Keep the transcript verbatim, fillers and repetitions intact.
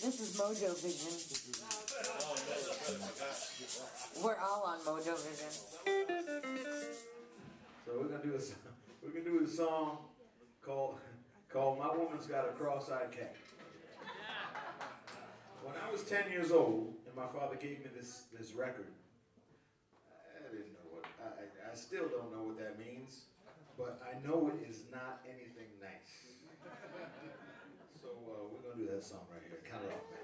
This is MoeJoeVision. We're all on MoeJoeVision. So we're gonna do a we're gonna do a song called called "My Woman's Got a Cross-Eyed Cat." When I was ten years old and my father gave me this this record, I didn't know what I I still don't know what that means, but I know it is not anything nice. So uh, we're gonna do that song right here. Count it off, man.